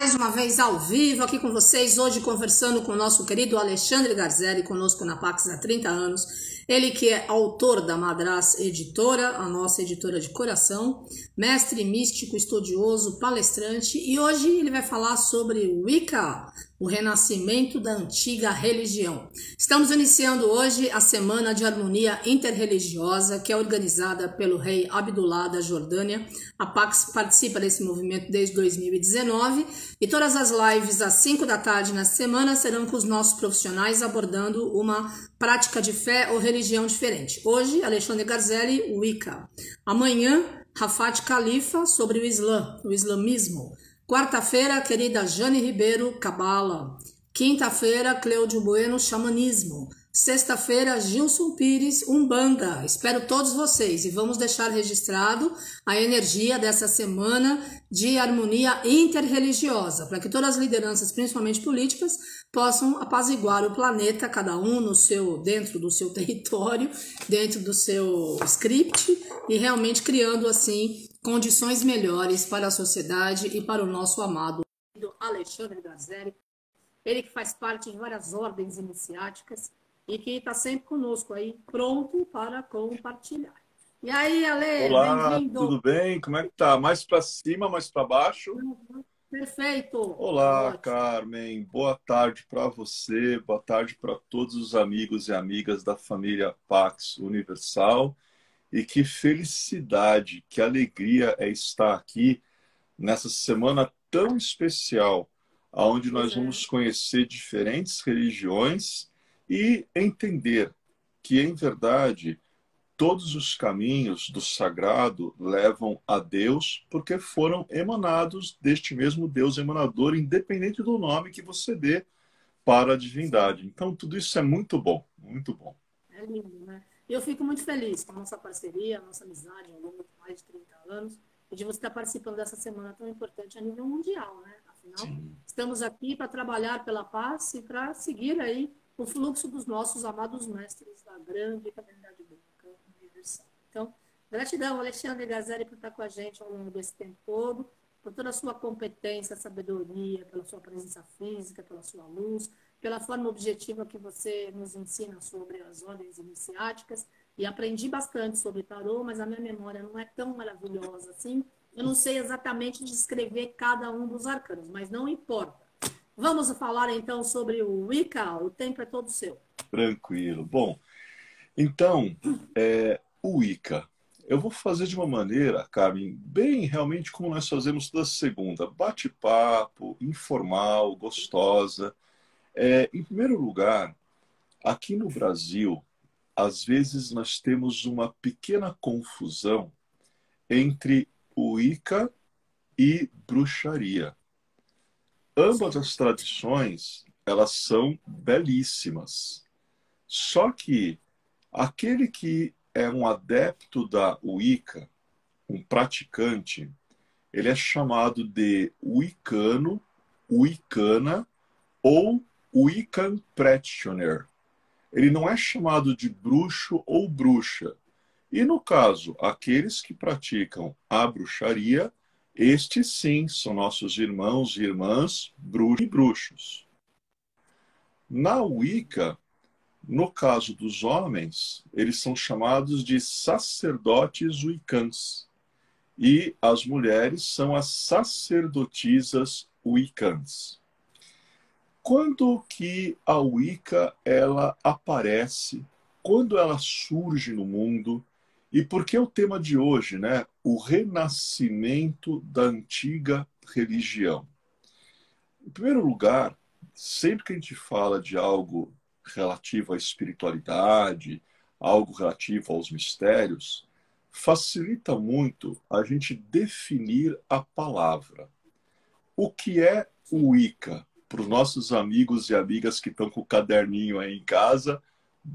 Mais uma vez ao vivo aqui com vocês, hoje conversando com o nosso querido Alexandre Garzelli, conosco na Pax há 30 anos. Ele que é autor da Madras Editora, a nossa editora de coração, mestre místico, estudioso, palestrante, e hoje ele vai falar sobre Wicca, o renascimento da antiga religião. Estamos iniciando hoje a Semana de Harmonia Interreligiosa, que é organizada pelo rei Abdullah da Jordânia. A Pax participa desse movimento desde 2019 e todas as lives às 5 da tarde na semana serão com os nossos profissionais abordando uma prática de fé ou religião diferente. Hoje, Alexandre Garzelli, Wicca. Amanhã, Rafat Khalifa sobre o Islã, o islamismo. Quarta-feira, querida Jane Ribeiro, Cabala. Quinta-feira, Cleudio Bueno, xamanismo. Sexta-feira, Gilson Pires, Umbanda. Espero todos vocês e vamos deixar registrado a energia dessa semana de harmonia interreligiosa, para que todas as lideranças, principalmente políticas, possam apaziguar o planeta, cada um no seu, dentro do seu território, dentro do seu script e realmente criando assim condições melhores para a sociedade e para o nosso amado Alexandre Garzelli. Ele que faz parte de várias ordens iniciáticas e que está sempre conosco aí, pronto para compartilhar. E aí, Ale, Olá, bem-vindo. tudo bem? Como é que tá? Mais para cima, mais para baixo? Perfeito. Olá, Ótimo. Carmen. Boa tarde para você, boa tarde para todos os amigos e amigas da família Pax Universal. E que felicidade, que alegria é estar aqui nessa semana tão especial, onde nós vamos conhecer diferentes religiões e entender que, em verdade, todos os caminhos do sagrado levam a Deus porque foram emanados deste mesmo Deus emanador, independente do nome que você dê para a divindade. Então, tudo isso é muito bom, muito bom. É lindo, né? E eu fico muito feliz com a nossa parceria, a nossa amizade ao longo de mais de 30 anos e de você estar participando dessa semana tão importante a nível mundial, né? Afinal, Sim. estamos aqui para trabalhar pela paz e para seguir aí o fluxo dos nossos amados mestres da grande comunidade branca universal. Então, gratidão, Alexandre Garzelli, por estar com a gente ao longo desse tempo todo, por toda a sua competência, sabedoria, pela sua presença física, pela sua luz, pela forma objetiva que você nos ensina sobre as ordens iniciáticas. E aprendi bastante sobre tarô, mas a minha memória não é tão maravilhosa assim. Eu não sei exatamente descrever cada um dos arcanos, mas não importa. Vamos falar então sobre o Wicca, o tempo é todo seu. Tranquilo. Bom, então, o Wicca. Eu vou fazer de uma maneira, Carmen, bem realmente como nós fazemos toda segunda. Bate-papo, informal, gostosa. Em primeiro lugar, aqui no Brasil, às vezes nós temos uma pequena confusão entre o Wicca e bruxaria. Ambas as tradições, elas são belíssimas. Só que aquele que é um adepto da Wicca, um praticante, ele é chamado de Wiccano, Wiccana ou Wiccan Practitioner. Ele não é chamado de bruxo ou bruxa. E no caso, aqueles que praticam a bruxaria, estes sim são nossos irmãos e irmãs bruxos e bruxos. Na Wicca, no caso dos homens, eles são chamados de sacerdotes wiccans. E as mulheres são as sacerdotisas wiccans. Quando que a Wicca ela aparece? Quando ela surge no mundo? E por que o tema de hoje, né? O renascimento da antiga religião. Em primeiro lugar, sempre que a gente fala de algo relativo à espiritualidade, algo relativo aos mistérios, facilita muito a gente definir a palavra. O que é o Wicca? Para os nossos amigos e amigas que estão com o caderninho aí em casa,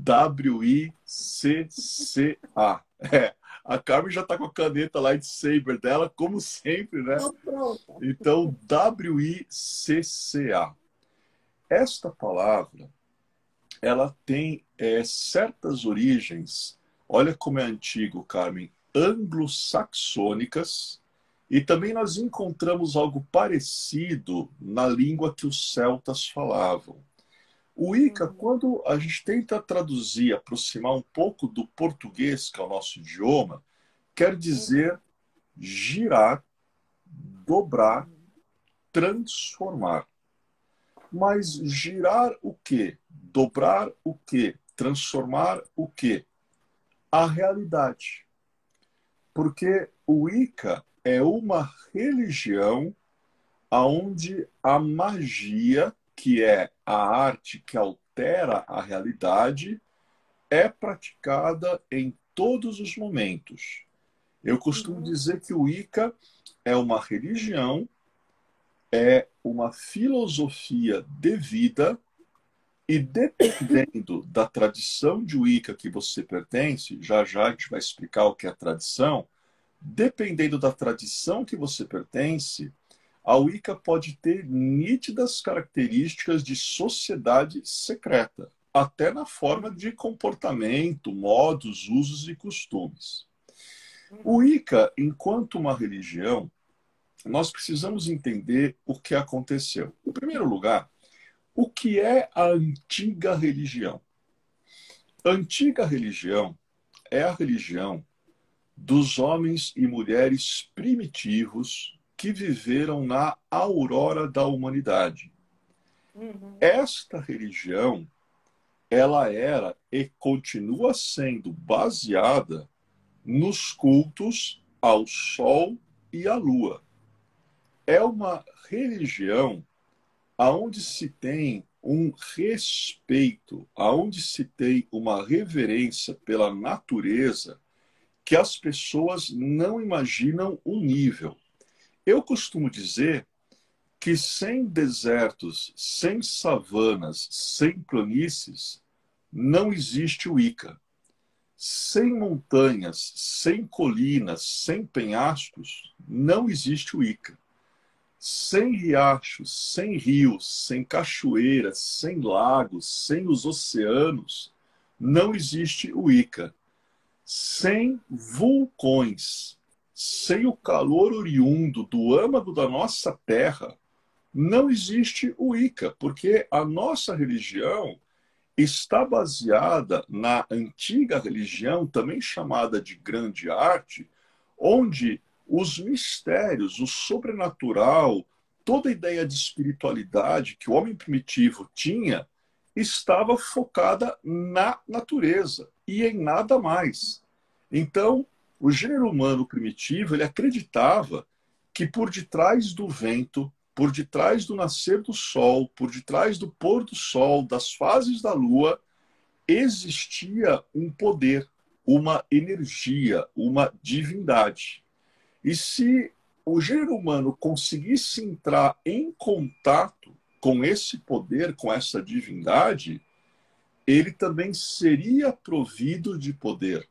W-I-C-C-A. A Carmen já está com a caneta lightsaber dela, como sempre, né? Então, W-I-C-C-A. Esta palavra, ela tem certas origens, olha como é antigo, Carmen, anglo-saxônicas E também nós encontramos algo parecido na língua que os celtas falavam. O Wicca, quando a gente tenta traduzir, aproximar um pouco do português, que é o nosso idioma, quer dizer girar, dobrar, transformar. Mas girar o quê? Dobrar o quê? Transformar o quê? A realidade. Porque o Wicca é uma religião onde a magia, que é a arte que altera a realidade, é praticada em todos os momentos. Eu costumo dizer que o Wicca é uma religião, é uma filosofia de vida, e dependendo da tradição de Wicca que você pertence, já já a gente vai explicar o que é tradição, dependendo da tradição que você pertence, a Wicca pode ter nítidas características de sociedade secreta, até na forma de comportamento, modos, usos e costumes. O Wicca, enquanto uma religião, nós precisamos entender o que aconteceu. Em primeiro lugar, o que é a antiga religião? A antiga religião é a religião dos homens e mulheres primitivos que viveram na aurora da humanidade. Esta religião, ela era e continua sendo baseada nos cultos ao sol e à lua. É uma religião aonde se tem um respeito, aonde se tem uma reverência pela natureza que as pessoas não imaginam o nível. Eu costumo dizer que sem desertos, sem savanas, sem planícies, não existe o Wicca. Sem montanhas, sem colinas, sem penhascos, não existe o Wicca. Sem riachos, sem rios, sem cachoeiras, sem lagos, sem os oceanos, não existe o Wicca. Sem vulcões, sem o calor oriundo do âmago da nossa terra, não existe o Wicca, porque a nossa religião está baseada na antiga religião, também chamada de grande arte, onde os mistérios, o sobrenatural, toda a ideia de espiritualidade que o homem primitivo tinha, estava focada na natureza e em nada mais. Então, o gênero humano primitivo, ele acreditava que por detrás do vento, por detrás do nascer do sol, por detrás do pôr do sol, das fases da lua, existia um poder, uma energia, uma divindade. E se o gênero humano conseguisse entrar em contato com esse poder, com essa divindade, ele também seria provido de poder.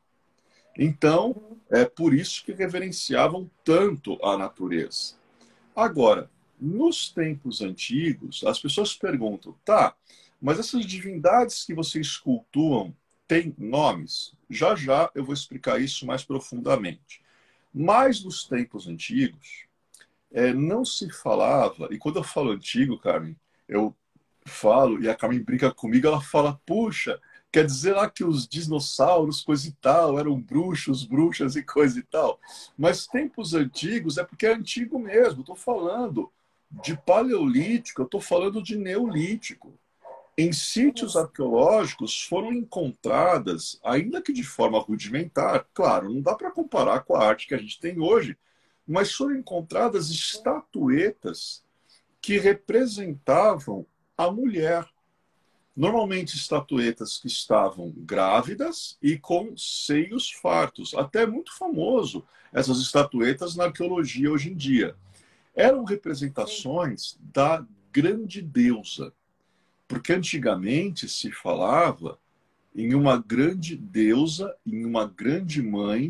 Então, é por isso que reverenciavam tanto a natureza. Agora, nos tempos antigos, as pessoas perguntam, tá, mas essas divindades que vocês cultuam têm nomes? Já já eu vou explicar isso mais profundamente. Mas nos tempos antigos, não se falava, e quando eu falo antigo, Carmen, eu falo, e a Carmen brinca comigo, ela fala, puxa, quer dizer lá que os dinossauros, coisa e tal, eram bruxos, bruxas e coisa e tal. Mas tempos antigos é porque é antigo mesmo, estou falando de paleolítico, eu estou falando de neolítico. Em sítios arqueológicos foram encontradas, ainda que de forma rudimentar, claro, não dá para comparar com a arte que a gente tem hoje, mas foram encontradas estatuetas que representavam a mulher. Normalmente estatuetas que estavam grávidas e com seios fartos. Até muito famoso essas estatuetas na arqueologia hoje em dia. Eram representações da grande deusa. Porque antigamente se falava em uma grande deusa, em uma grande mãe,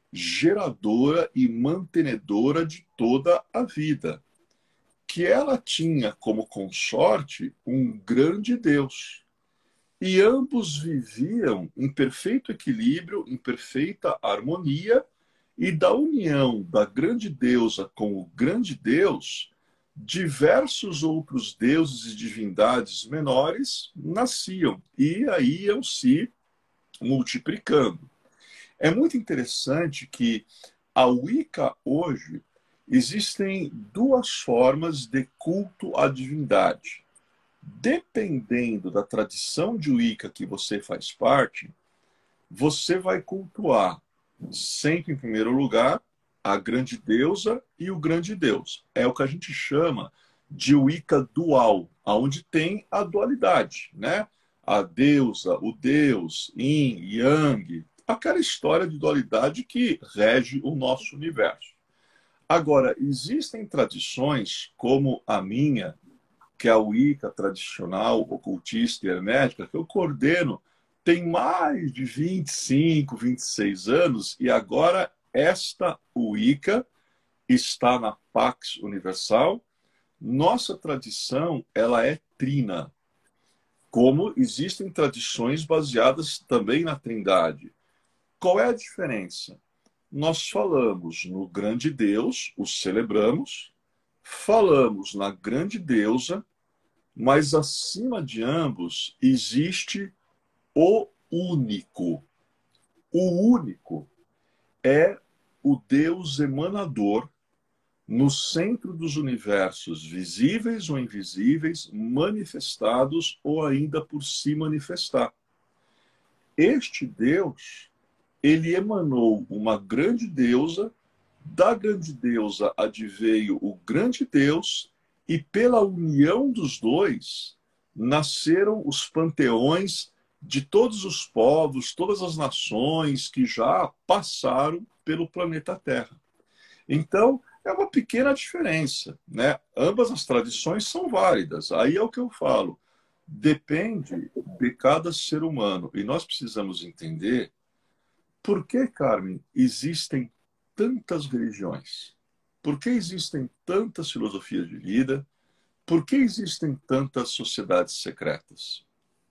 geradora e mantenedora de toda a vida, que ela tinha como consorte um grande Deus. E ambos viviam em perfeito equilíbrio, em perfeita harmonia, E da união da grande deusa com o grande Deus, diversos outros deuses e divindades menores nasciam e aí iam se multiplicando. É muito interessante que a Wicca hoje existem duas formas de culto à divindade. Dependendo da tradição de Wicca que você faz parte, você vai cultuar sempre em primeiro lugar a grande deusa e o grande deus. É o que a gente chama de Wicca dual, onde tem a dualidade, né? A deusa, o deus, yin, yang, aquela história de dualidade que rege o nosso universo. Agora, existem tradições como a minha, que é a Wicca tradicional, ocultista e hermética, que eu coordeno tem mais de 25, 26 anos, e agora esta Wicca está na Pax Universal. Nossa tradição, ela é trina, como existem tradições baseadas também na Trindade. Qual é a diferença? Nós falamos no grande Deus, o celebramos, falamos na grande deusa, mas acima de ambos existe o único. O único é o Deus emanador no centro dos universos visíveis ou invisíveis, manifestados ou ainda por se manifestar. Este Deus, ele emanou uma grande deusa, da grande deusa adveio o grande Deus, e pela união dos dois nasceram os panteões de todos os povos, todas as nações que já passaram pelo planeta Terra. Então, é uma pequena diferença, né? Ambas as tradições são válidas. Aí é o que eu falo. Depende de cada ser humano. E nós precisamos entender por que, Carmen, existem tantas religiões? Por que existem tantas filosofias de vida? Por que existem tantas sociedades secretas?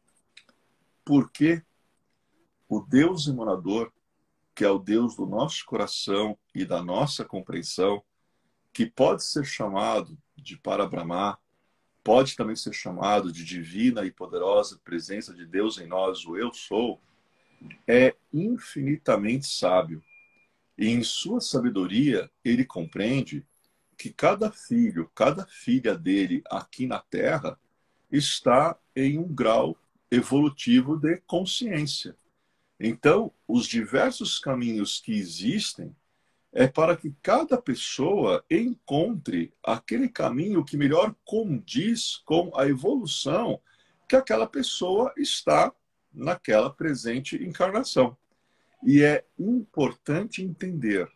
Porque o Deus emanador, que é o Deus do nosso coração e da nossa compreensão, que pode ser chamado de Parabrahma, pode também ser chamado de divina e poderosa presença de Deus em nós, o Eu Sou, é infinitamente sábio. E em sua sabedoria, ele compreende que cada filho, cada filha dele aqui na Terra está em um grau evolutivo de consciência. Então, os diversos caminhos que existem é para que cada pessoa encontre aquele caminho que melhor condiz com a evolução que aquela pessoa está naquela presente encarnação. E é importante entender,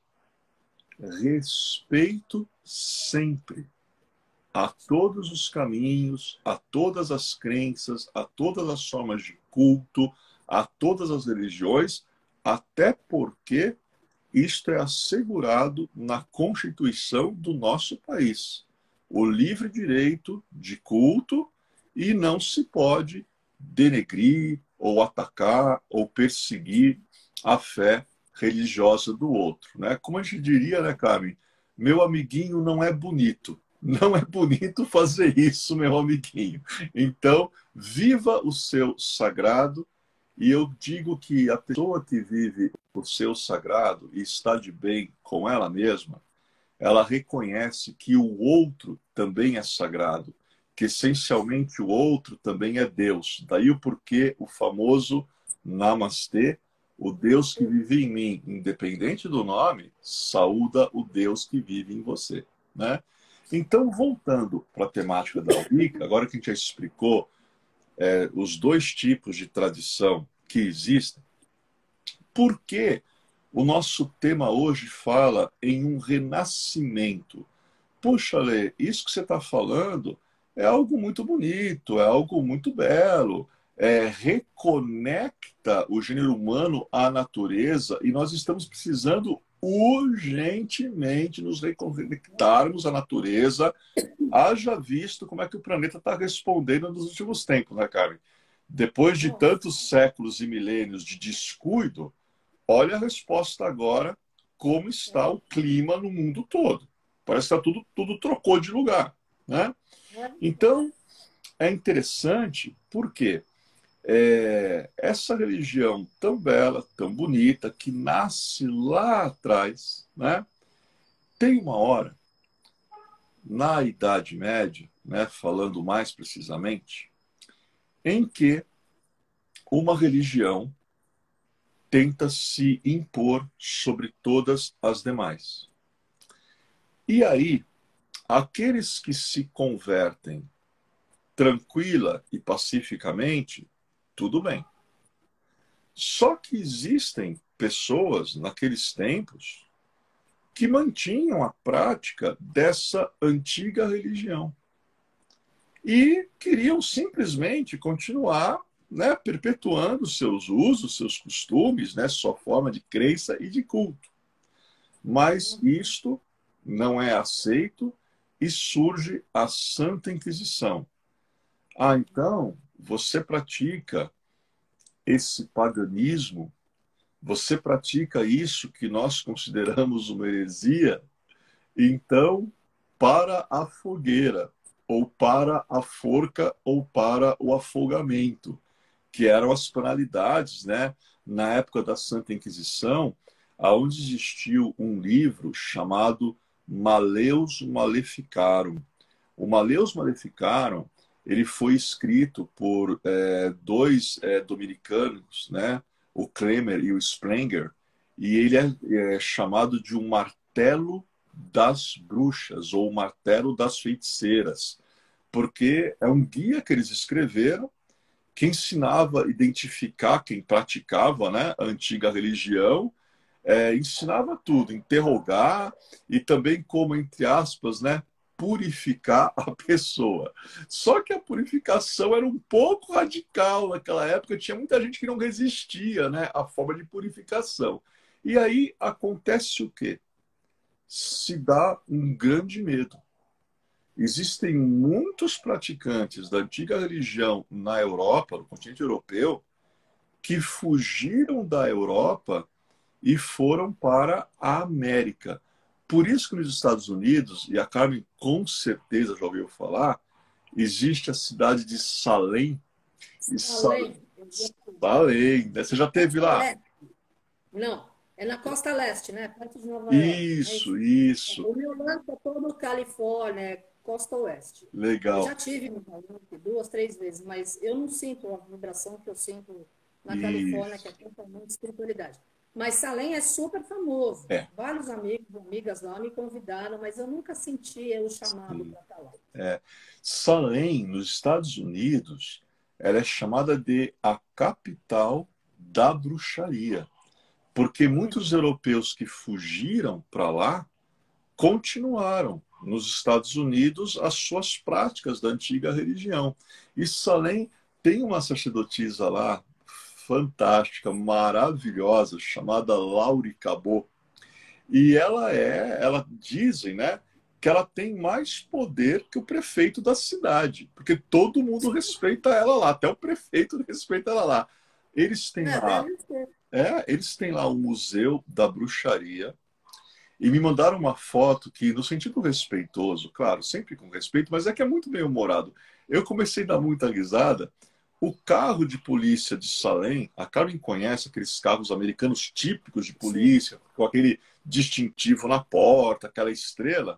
respeito sempre a todos os caminhos, a todas as crenças, a todas as formas de culto, a todas as religiões, até porque isto é assegurado na Constituição do nosso país. O livre direito de culto, e não se pode denegrir ou atacar ou perseguir a fé religiosa do outro, né? Como a gente diria, né, Carmen? Meu amiguinho não é bonito. Não é bonito fazer isso, meu amiguinho. Então, viva o seu sagrado. E eu digo que a pessoa que vive o seu sagrado e está de bem com ela mesma, ela reconhece que o outro também é sagrado, que essencialmente o outro também é Deus. Daí o porquê o famoso Namastê, o Deus que vive em mim, independente do nome, saúda o Deus que vive em você, né? Então, voltando para a temática da Wicca, agora que a gente já explicou os dois tipos de tradição que existem, por que o nosso tema hoje fala em um renascimento? Poxa, Lê, isso que você está falando é algo muito bonito, é algo muito belo, reconecta o gênero humano à natureza, e nós estamos precisando urgentemente nos reconectarmos à natureza. Haja visto como é que o planeta está respondendo nos últimos tempos, né, Karen? Depois de tantos séculos e milênios de descuido, olha a resposta agora como está o clima no mundo todo. Parece que tudo trocou de lugar, né? Então, é interessante porque essa religião tão bela, tão bonita, que nasce lá atrás, né? Tem uma hora, na Idade Média, né, falando mais precisamente, em que uma religião tenta se impor sobre todas as demais. E aí, aqueles que se convertem tranquila e pacificamente, tudo bem. Só que existem pessoas naqueles tempos que mantinham a prática dessa antiga religião e queriam simplesmente continuar, né, perpetuando seus usos, seus costumes, né, sua forma de crença e de culto. Mas isto não é aceito e surge a Santa Inquisição. Ah, então você pratica esse paganismo, você pratica isso que nós consideramos uma heresia, então para a fogueira, ou para a forca, ou para o afogamento, que eram as penalidades, né? Na época da Santa Inquisição, aonde existiu um livro chamado Maleus Maleficarum. O Maleus Maleficarum, ele foi escrito por dois dominicanos, né? O Kremer e o Sprenger, e ele é chamado de um martelo das bruxas, ou martelo das feiticeiras, porque é um guia que eles escreveram que ensinava a identificar quem praticava, né, a antiga religião, ensinava tudo, interrogar e também como, entre aspas, né, purificar a pessoa. Só que a purificação era um pouco radical naquela época, tinha muita gente que não resistia, né, à forma de purificação. E aí acontece o quê? Se dá um grande medo. Existem muitos praticantes da antiga religião na Europa, no continente europeu, que fugiram da Europa e foram para a América. Por isso que nos Estados Unidos, e a Carmen com certeza já ouviu falar, existe a cidade de Salem. E Salem. Salem, né? Você já esteve lá? Não, é na costa leste, né? Perto de Nova York. Isso, isso. O Rio Grande é todo Califórnia, costa oeste. Eu Legal. já tive no Nordeste 2, 3 vezes, mas eu não sinto a vibração que eu sinto na Califórnia, que é Isso. totalmente espiritualidade. Mas Salem é super famoso. É. Vários amigos e amigas lá me convidaram, mas eu nunca senti o chamado para estar lá. Salem, nos Estados Unidos, ela é chamada de a capital da bruxaria, porque muitos europeus que fugiram para lá continuaram nos Estados Unidos as suas práticas da antiga religião. E Salem tem uma sacerdotisa lá fantástica, maravilhosa, chamada Laurie Cabot. E ela dizem, né, que ela tem mais poder que o prefeito da cidade, porque todo mundo respeita ela lá, até o prefeito respeita ela lá. Eles têm lá, eles têm lá um museu da bruxaria e me mandaram uma foto que, no sentido respeitoso, claro, sempre com respeito, mas é que é muito bem humorado. Eu comecei a dar muita risada. O carro de polícia de Salem, a Carmen conhece aqueles carros americanos típicos de polícia, com aquele distintivo na porta, aquela estrela.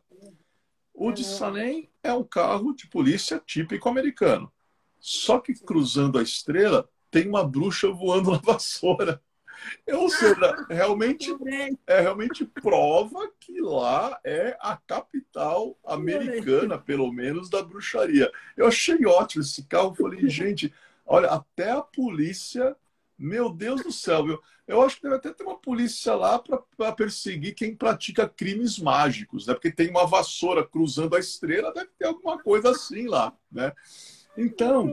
O de Salem é um carro de polícia típico americano. Só que cruzando a estrela, tem uma bruxa voando na vassoura. Ou seja, realmente prova que lá é a capital americana, pelo menos, da bruxaria. Eu achei ótimo esse carro. Falei, gente, olha, até a polícia, meu Deus do céu, eu acho que deve até ter uma polícia lá para perseguir quem pratica crimes mágicos, né? Porque tem uma vassoura cruzando a estrela, deve ter alguma coisa assim lá, né? Então,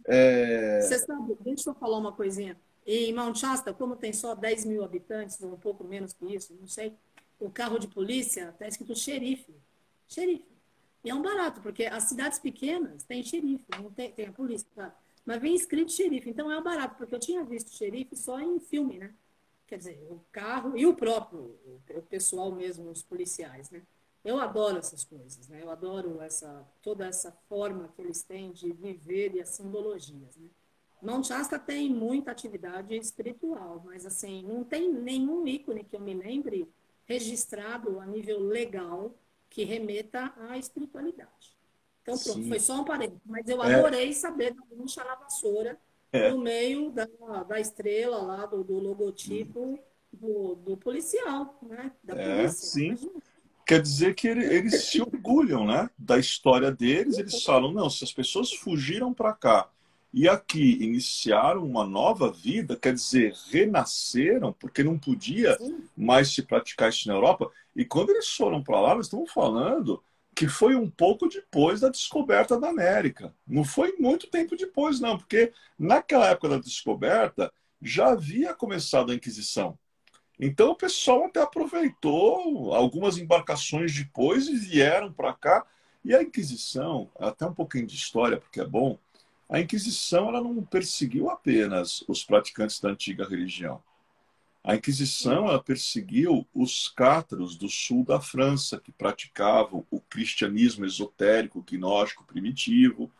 Você sabe, deixa eu falar uma coisinha. Em Mount Shasta, como tem só 10 mil habitantes, ou um pouco menos que isso, não sei, o carro de polícia está escrito xerife. Xerife. E é um barato, porque as cidades pequenas têm xerife, não tem a polícia, tá? Mas vem escrito xerife. Então é um barato, porque eu tinha visto xerife só em filme, né? quer dizer, o carro e o próprio, o pessoal mesmo, os policiais, né? Eu adoro essas coisas, né? Eu adoro toda essa forma que eles têm de viver e as simbologias, né? Mount Shasta tem muita atividade espiritual, mas assim, não tem nenhum ícone que eu me lembre registrado a nível legal que remeta à espiritualidade. Então, pronto, foi Sim. só um parênteses, mas eu É, adorei saber da mancha na vassoura é. no meio da estrela lá, do logotipo do policial, né? Da É, polícia. sim. Imagina. Quer dizer que eles se orgulham, né, da história deles. Eles falam, não, se as pessoas fugiram para cá e aqui iniciaram uma nova vida, quer dizer, renasceram, porque não podia Sim, mais se praticar isso na Europa. E quando eles foram para lá, nós estamos falando que foi um pouco depois da descoberta da América. Não foi muito tempo depois, não, porque naquela época da descoberta já havia começado a Inquisição. Então o pessoal até aproveitou algumas embarcações depois e vieram para cá. E a Inquisição, até um pouquinho de história, porque é bom, a Inquisição ela não perseguiu apenas os praticantes da antiga religião. A Inquisição ela perseguiu os cátaros do sul da França, que praticavam o cristianismo esotérico, gnóstico, primitivo.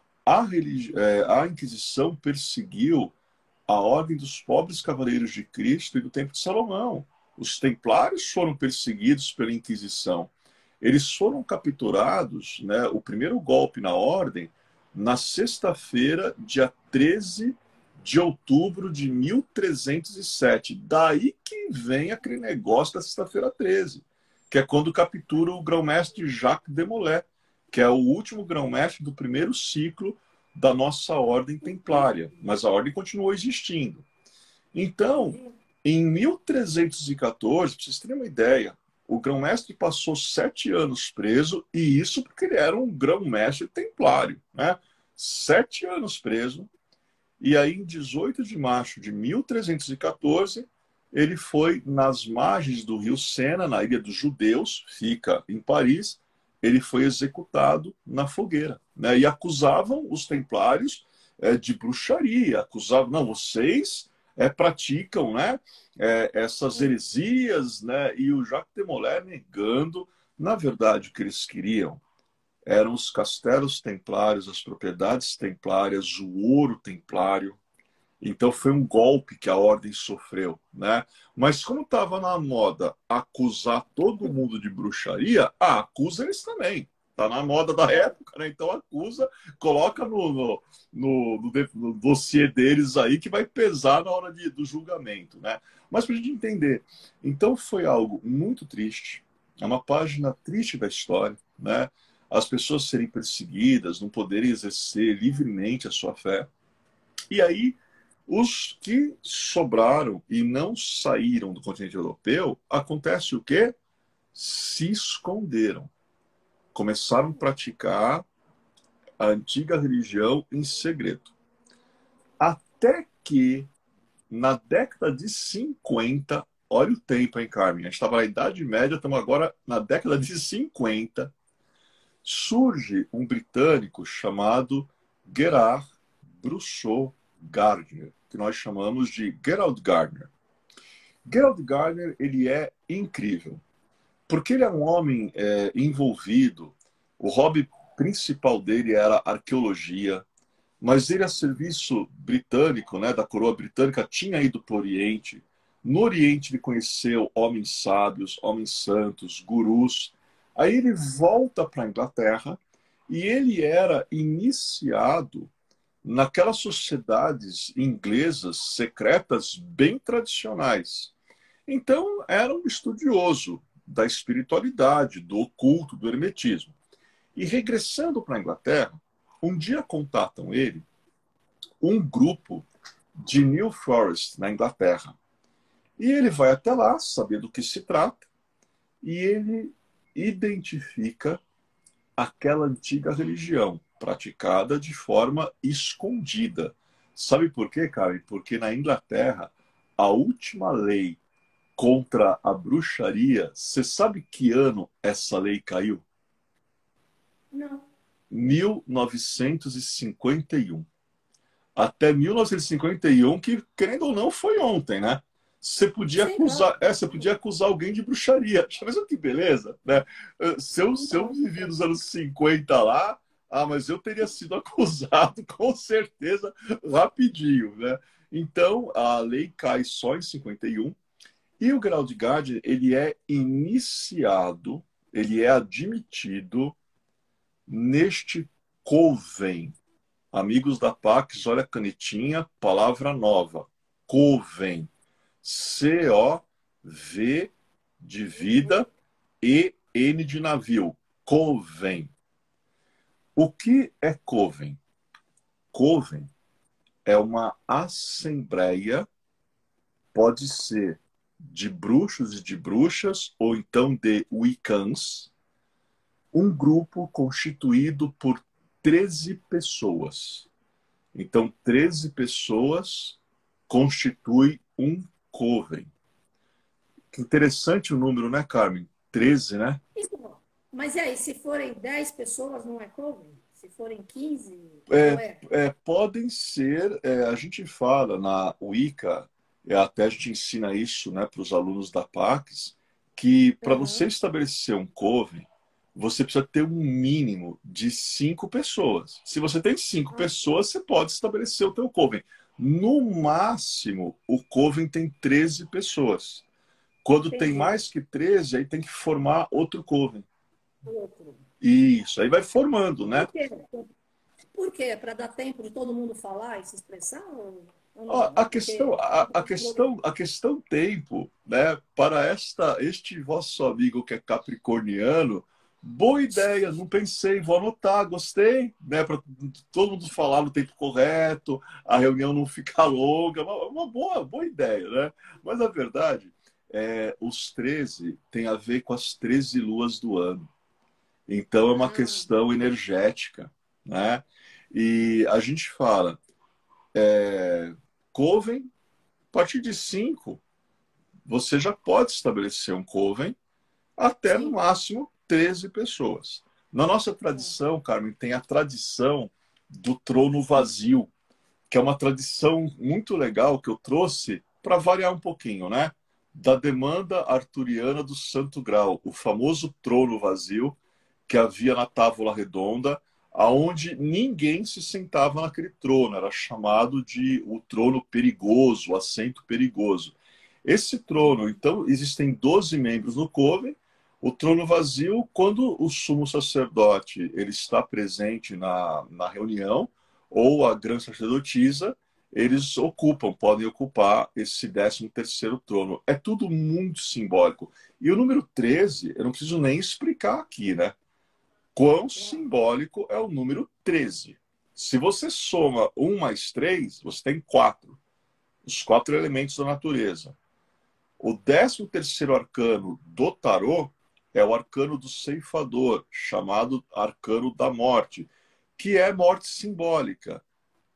A Inquisição perseguiu a Ordem dos Pobres Cavaleiros de Cristo e do Templo de Salomão. Os templários foram perseguidos pela Inquisição. Eles foram capturados, né, o primeiro golpe na ordem, na sexta-feira, dia 13 de outubro de 1307. Daí que vem aquele negócio da sexta-feira 13, que é quando captura o grão-mestre Jacques de Molay, que é o último grão-mestre do primeiro ciclo da nossa ordem templária, mas a ordem continuou existindo. Então, em 1314, para vocês terem uma ideia, o grão-mestre passou 7 anos preso, e isso porque ele era um grão-mestre templário, né? 7 anos preso, e aí em 18 de março de 1314, ele foi nas margens do rio Sena, na Ilha dos Judeus, fica em Paris, ele foi executado na fogueira, né? E acusavam os templários de bruxaria, acusavam, não, vocês praticam, né, essas heresias, né? E o Jacques de Molay negando. Na verdade, o que eles queriam eram os castelos templários, as propriedades templárias, o ouro templário. Então foi um golpe que a ordem sofreu, né? Mas como estava na moda acusar todo mundo de bruxaria, acusa eles também. Está na moda da época, né? Então acusa, coloca no dossiê deles aí que vai pesar na hora do julgamento, né? Mas para a gente entender, então foi algo muito triste, é uma página triste da história, né? As pessoas serem perseguidas, não poderem exercer livremente a sua fé. E aí os que sobraram e não saíram do continente europeu, acontece o quê? Se esconderam. Começaram a praticar a antiga religião em segredo. Até que, na década de 50, olha o tempo, hein, Carmen? A gente estava na Idade Média, estamos agora na década de 50, surge um britânico chamado Gerard Bruchot Gardner, que nós chamamos de Gerald Gardner. Gerald Gardner, ele é incrível, porque ele é um homem envolvido, o hobby principal dele era arqueologia, mas ele, a serviço britânico, né, da coroa britânica, tinha ido para o Oriente. No Oriente ele conheceu homens sábios, homens santos, gurus. Aí ele volta para a Inglaterra e ele era iniciado naquelas sociedades inglesas secretas bem tradicionais. Então, era um estudioso da espiritualidade, do oculto, do hermetismo. E regressando para a Inglaterra, um dia contatam ele um grupo de New Forest, na Inglaterra. E ele vai até lá, saber do que se trata, e ele identifica aquela antiga religião, praticada de forma escondida. Sabe por quê, Karen? Porque na Inglaterra, a última lei contra a bruxaria, você sabe que ano essa lei caiu? não. 1951. Até 1951, que, querendo ou não, foi ontem, né? Sim, claro. você podia acusar alguém de bruxaria. Mas que beleza, né? Se eu Então, vivi nos anos 50 lá, mas eu teria sido acusado com certeza rapidinho, né? Então, a lei cai só em 51 e o grau de Gardner, ele é iniciado, ele é admitido neste coven. Amigos da Pax, olha a canetinha, palavra nova. Coven. C-O-V de vida e N de navio. Coven. O que é Coven? Coven é uma assembleia, pode ser de bruxos e de bruxas, ou então de Wiccans, um grupo constituído por 13 pessoas. Então, 13 pessoas constitui um coven. Que interessante o número, né, Carmen? 13, né? Então, mas e aí, se forem 10 pessoas, não é coven? Se forem 15, ou É, é? podem ser, a gente fala na Wicca, até a gente ensina isso, né, para os alunos da Pax, que para você Aham. estabelecer um coven, você precisa ter um mínimo de 5 pessoas. Se você tem cinco Ah, pessoas, você pode estabelecer o teu coven. No máximo, o coven tem 13 pessoas. Quando tem entendi. mais que 13, aí tem que formar outro coven. Outro. Isso, aí vai formando, Por né? quê? Por quê? Para dar tempo de todo mundo falar e se expressar? Ou Ó, não? É porque. a questão tempo, né? Para este vosso amigo que é capricorniano, boa ideia, não pensei, vou anotar, gostei, né? Para todo mundo falar no tempo correto, a reunião não ficar longa, uma boa ideia, né? Mas a verdade os 13 tem a ver com as 13 luas do ano. Então é uma Ah, questão energética, né? E a gente fala, Coven, a partir de 5, você já pode estabelecer um coven até no sim. máximo 13 pessoas. Na nossa É. tradição, Carmen, tem a tradição do trono vazio, que é uma tradição muito legal que eu trouxe para variar um pouquinho, né? Da demanda arturiana do Santo Grau, o famoso trono vazio que havia na Távola Redonda, aonde ninguém se sentava naquele trono, era chamado de o trono perigoso, o assento perigoso. Esse trono, então, existem 12 membros no coven. O trono vazio, quando o sumo sacerdote ele está presente na reunião, ou a grande sacerdotisa, eles podem ocupar esse 13º trono. É tudo muito simbólico. E o número 13, eu não preciso nem explicar aqui, né? Quão simbólico é o número 13. Se você soma 1 mais 3, você tem 4. Os 4 elementos da natureza. O 13º arcano do tarô é o arcano do ceifador, chamado arcano da morte, que é morte simbólica,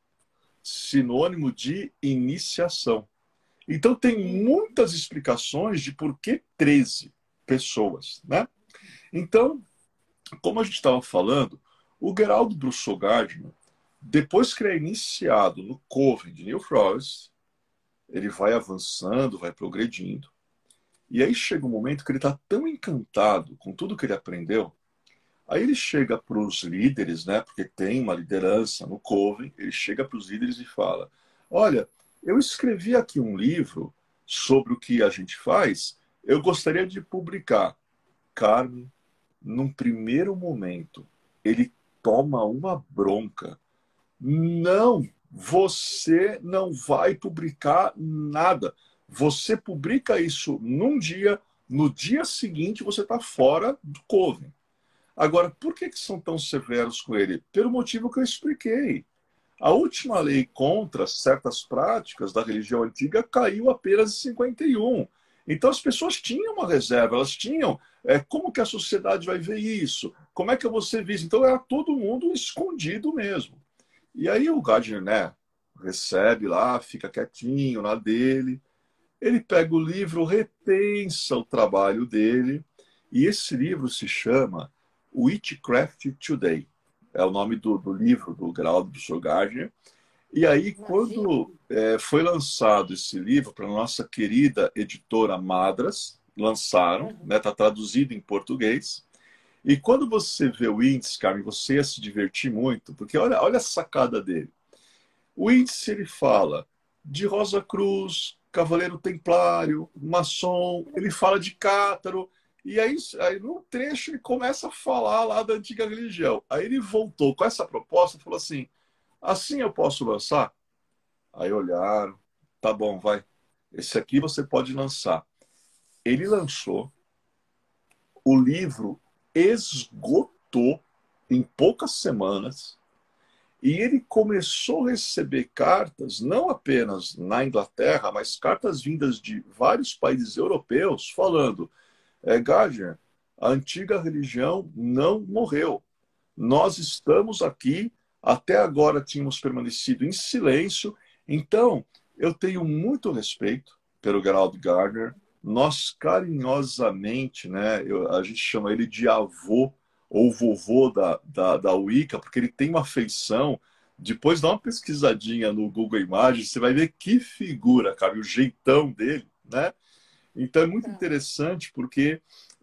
sinônimo de iniciação. Então tem muitas explicações de por que 13 pessoas, né? Então, como a gente estava falando, o Geraldo Brusso Gardner, depois que ele é iniciado no Coven de New Forest, ele vai avançando, vai progredindo. E aí chega um momento que ele está tão encantado com tudo que ele aprendeu, aí ele chega para os líderes, né, porque tem uma liderança no Coven, ele chega para os líderes e fala, olha, eu escrevi aqui um livro sobre o que a gente faz, eu gostaria de publicar. Carmen, num primeiro momento, ele toma uma bronca. Não, você não vai publicar nada. Você publica isso num dia, no dia seguinte você está fora do coven. Agora, por que são tão severos com ele? Pelo motivo que eu expliquei. A última lei contra certas práticas da religião antiga caiu apenas em 51. Então as pessoas tinham uma reserva, elas tinham como que a sociedade vai ver isso? Como é que eu vou ser visto? Então era todo mundo escondido mesmo. E aí o Gardner, né, recebe lá, fica quietinho na dele, ele pega o livro, repensa o trabalho dele, e esse livro se chama Witchcraft Today. É o nome do livro do Geraldo Brusso Gardner. E aí, Imagina. quando foi lançado esse livro para a nossa querida editora Madras, lançaram, Uhum. né, tá traduzido em português. E quando você vê o índice, Carmen, você ia se divertir muito, porque olha a sacada dele. O índice ele fala de Rosa Cruz, Cavaleiro Templário, maçom, ele fala de Cátaro, e aí num trecho ele começa a falar lá da antiga religião. Aí ele voltou com essa proposta e falou assim eu posso lançar? Aí olharam, tá bom, vai. Esse aqui você pode lançar. Ele lançou, o livro esgotou em poucas semanas. E ele começou a receber cartas, não apenas na Inglaterra, mas cartas vindas de vários países europeus, falando: Gardner, a antiga religião não morreu. Nós estamos aqui, até agora tínhamos permanecido em silêncio. Então, eu tenho muito respeito pelo Gerald Gardner. Nós carinhosamente, né, a gente chama ele de avô ou vovô da Wicca, porque ele tem uma feição. Depois dá uma pesquisadinha no Google Imagens, você vai ver que figura, cara, e o jeitão dele, né? Então é muito Tá. interessante porque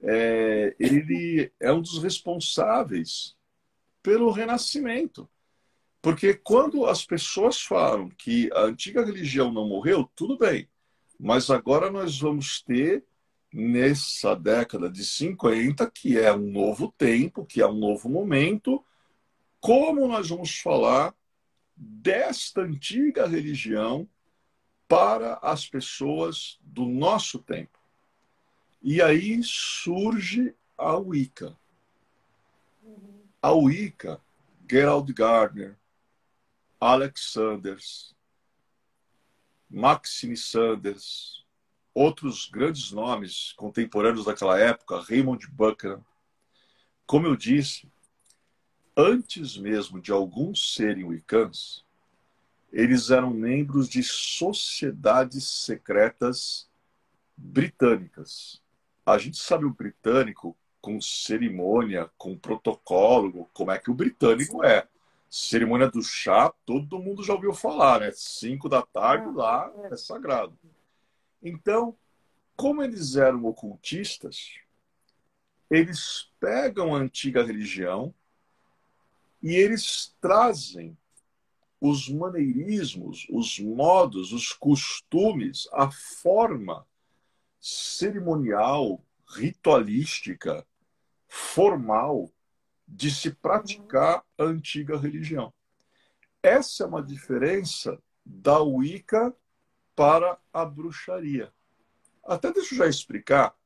ele é um dos responsáveis pelo renascimento. Porque quando as pessoas falam que a antiga religião não morreu, tudo bem. Mas agora nós vamos ter, nessa década de 50, que é um novo tempo, que é um novo momento, como nós vamos falar desta antiga religião para as pessoas do nosso tempo. E aí surge a Wicca. Uhum. A Wicca, Gerald Gardner, Alex Sanders, Maxine Sanders, outros grandes nomes contemporâneos daquela época, Raymond Buchanan. Como eu disse, antes mesmo de alguns serem wiccans, eles eram membros de sociedades secretas britânicas. A gente sabe o britânico com cerimônia, com protocolo, como é que o britânico Sim. é. Cerimônia do chá, todo mundo já ouviu falar, né? 5 da tarde Ah, lá é sagrado. Então, como eles eram ocultistas, eles pegam a antiga religião e eles trazem os maneirismos, os modos, os costumes, a forma cerimonial, ritualística, formal de se uhum. praticar a antiga religião. Essa é uma diferença da Wicca para a bruxaria. Até deixa eu já explicar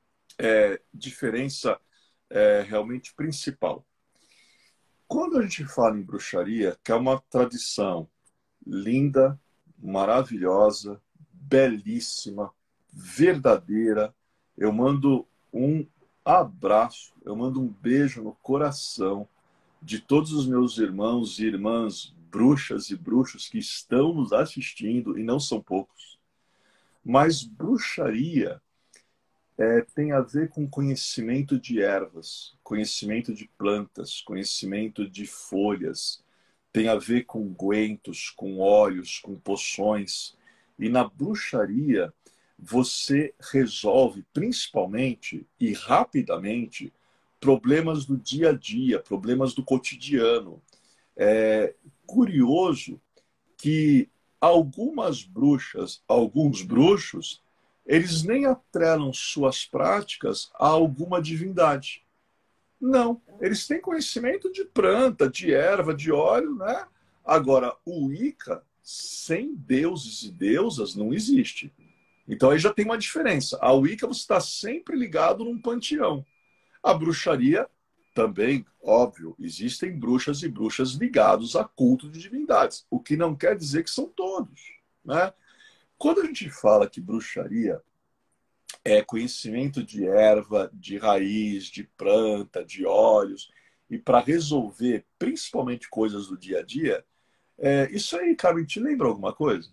diferença realmente principal. Quando a gente fala em bruxaria, que é uma tradição linda, maravilhosa, belíssima, verdadeira, eu mando um abraço, eu mando um beijo no coração de todos os meus irmãos e irmãs bruxas e bruxos que estão nos assistindo, e não são poucos. Mas bruxaria tem a ver com conhecimento de ervas, conhecimento de plantas, conhecimento de folhas, tem a ver com ungüentos, com óleos, com poções. E na bruxaria, você resolve principalmente e rapidamente problemas do dia a dia, problemas do cotidiano. É curioso que algumas bruxas, alguns bruxos, eles nem atrelam suas práticas a alguma divindade. Não, eles têm conhecimento de planta, de erva, de óleo, né? Agora, o Wicca, sem deuses e deusas, não existe. Então aí já tem uma diferença. A Wicca você está sempre ligado num panteão. A bruxaria também, óbvio, existem bruxas e bruxas ligados a culto de divindades, o que não quer dizer que são todos, né? Quando a gente fala que bruxaria é conhecimento de erva, de raiz, de planta, de óleos, e para resolver principalmente coisas do dia a dia, isso aí, Carmen, te lembra alguma coisa?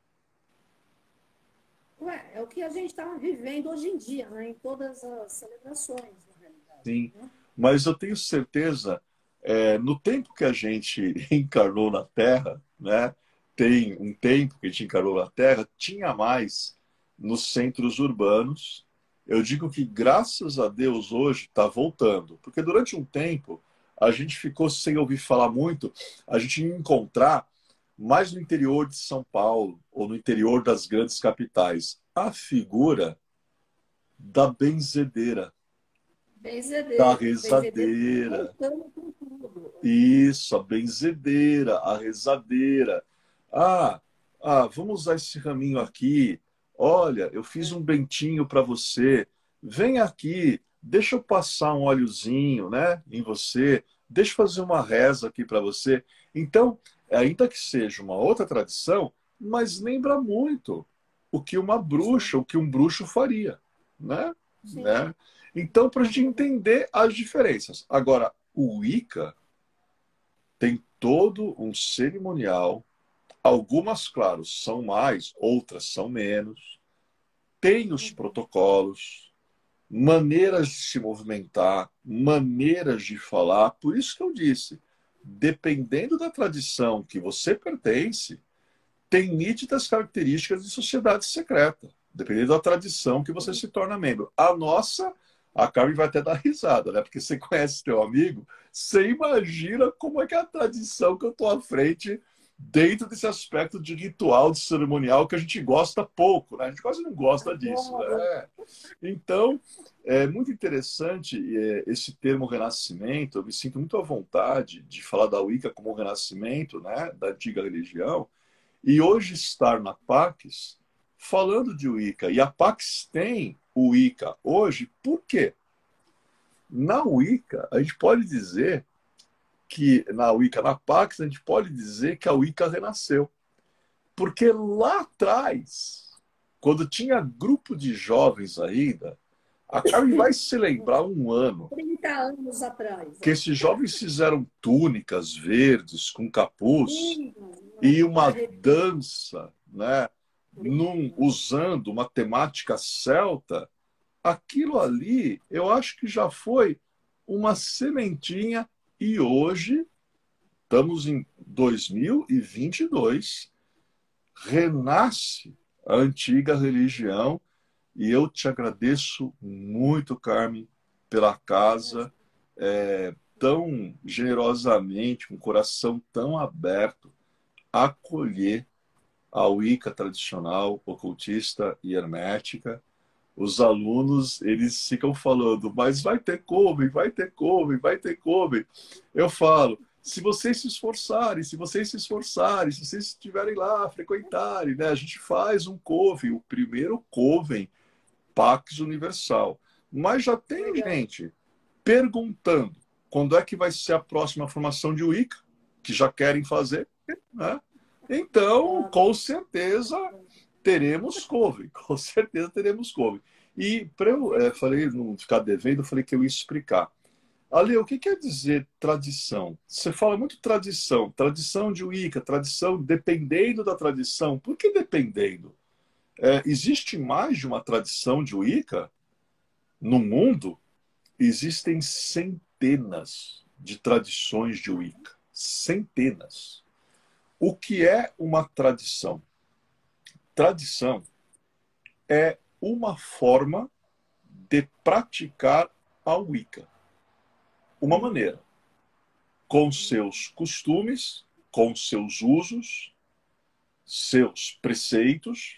Ué, é o que a gente está vivendo hoje em dia, né? Em todas as celebrações, na realidade. Sim, Né? mas eu tenho certeza, no tempo que a gente encarnou na Terra, né? tem um tempo que a gente encarou na Terra, tinha mais nos centros urbanos. Eu digo que, graças a Deus, hoje está voltando. Porque durante um tempo, a gente ficou sem ouvir falar muito, a gente ia encontrar mais no interior de São Paulo ou no interior das grandes capitais a figura da benzedeira, da Benzedeira. Benzedeira rezadeira. voltando com tudo. Isso, a benzedeira, a rezadeira. Ah, vamos usar esse raminho aqui. Olha, eu fiz um bentinho para você. Vem aqui, deixa eu passar um óleozinho, né, em você. Deixa eu fazer uma reza aqui para você. Então, ainda que seja uma outra tradição, mas lembra muito o que uma bruxa, o que um bruxo faria, né? Sim. Né? Então, para a gente entender as diferenças. Agora, o Wicca tem todo um cerimonial. Algumas, claro, são mais, outras são menos. Tem os protocolos, maneiras de se movimentar, maneiras de falar. Por isso que eu disse, dependendo da tradição que você pertence, tem nítidas características de sociedade secreta, dependendo da tradição que você se torna membro. A nossa, a Carmen vai até dar risada, né? Porque você conhece teu amigo, você imagina como é que é a tradição que eu estou à frente dentro desse aspecto de ritual, de cerimonial, que a gente gosta pouco, né? A gente quase não gosta disso, né? Então, é muito interessante esse termo renascimento. Eu me sinto muito à vontade de falar da Wicca como renascimento, né? Da antiga religião, e hoje estar na Pax falando de Wicca. E a Pax tem o Wicca hoje, por quê? Na Wicca, a gente pode dizer que, na Wicca, na Pax, a gente pode dizer que a Wicca renasceu. Porque lá atrás, quando tinha grupo de jovens ainda, a Carmen vai se lembrar um ano 30 anos atrás. que esses jovens fizeram túnicas verdes com capuz Lindo, e uma arrepio. dança, né, usando uma temática celta. Aquilo ali, eu acho que já foi uma sementinha, e hoje, estamos em 2022, renasce a antiga religião, e eu te agradeço muito, Carmen, pela casa, tão generosamente, com o coração tão aberto, acolher a Wicca tradicional, ocultista e hermética. Os alunos, eles ficam falando, mas vai ter como, vai ter como, vai ter como. Eu falo, se vocês se esforçarem, se vocês se esforçarem, se vocês estiverem lá, frequentarem, né? A gente faz um coven, o primeiro coven Pax Universal. Mas já tem gente perguntando quando é que vai ser a próxima formação de Wicca, que já querem fazer, né? Então, com certeza, teremos coven. Com certeza teremos coven. E para eu falei, não ficar devendo, eu falei que eu ia explicar. Ale, o que quer dizer tradição? Você fala muito tradição, tradição de Wicca, tradição dependendo da tradição. Por que dependendo? Existe mais de uma tradição de Wicca no mundo? Existem centenas de tradições de Wicca. Centenas. O que é uma tradição? Tradição é uma forma de praticar a Wicca. Uma maneira. Com seus costumes, com seus usos, seus preceitos.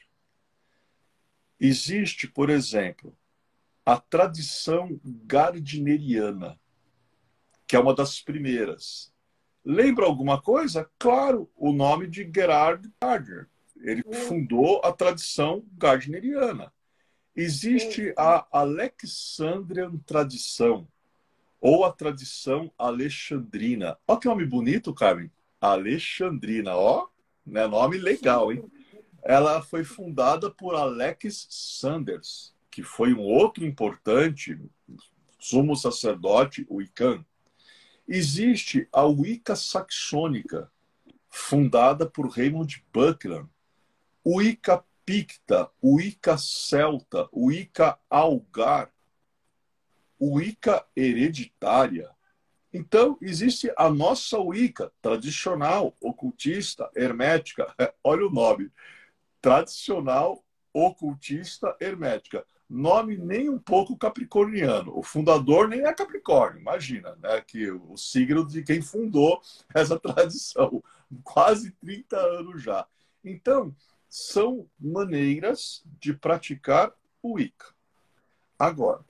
Existe, por exemplo, a tradição gardneriana, que é uma das primeiras. Lembra alguma coisa? Claro, o nome de Gerhard Gardner. Ele fundou a tradição gardneriana. Existe a Alexandrian tradição, ou a tradição alexandrina. Olha que nome bonito, Carmen. Alexandrina, ó, né? Nome legal, hein? Ela foi fundada por Alex Sanders, que foi um outro importante sumo sacerdote wiccan. Existe a Wicca saxônica, fundada por Raymond Buckland. Wicca picta, Wicca celta, Wicca algar, Wicca hereditária. Então, existe a nossa Wicca tradicional, ocultista, hermética. Olha o nome. Tradicional, ocultista, hermética. Nome nem um pouco capricorniano. O fundador nem é Capricórnio, imagina, né? Que o signo de quem fundou essa tradição. Quase 30 anos já. Então, são maneiras de praticar o Wicca. Agora,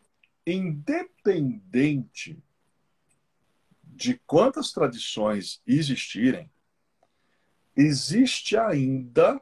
independente de quantas tradições existirem, existe ainda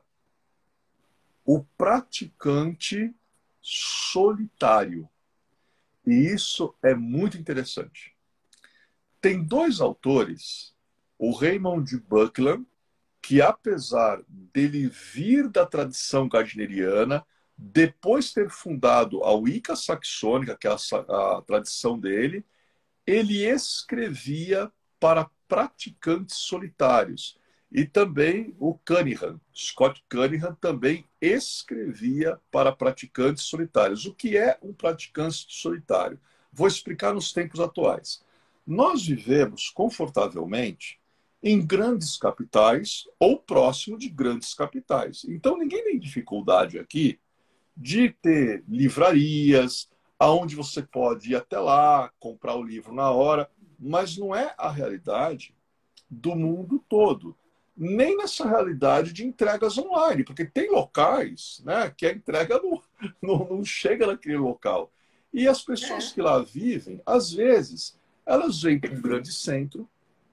o praticante solitário. E isso é muito interessante. Tem dois autores, o Raymond Buckland, que apesar dele vir da tradição gardneriana, depois ter fundado a Wicca saxônica, que é a tradição dele, ele escrevia para praticantes solitários. E também o Cunningham, Scott Cunningham, também escrevia para praticantes solitários. O que é um praticante solitário? Vou explicar nos tempos atuais. Nós vivemos confortavelmente em grandes capitais ou próximo de grandes capitais. Então, ninguém tem dificuldade aqui de ter livrarias, aonde você pode ir até lá, comprar o livro na hora, mas não é a realidade do mundo todo. Nem nessa realidade de entregas online, porque tem locais, né, que a entrega não chega naquele local. E as pessoas que lá vivem, às vezes, elas vêm para um grande centro,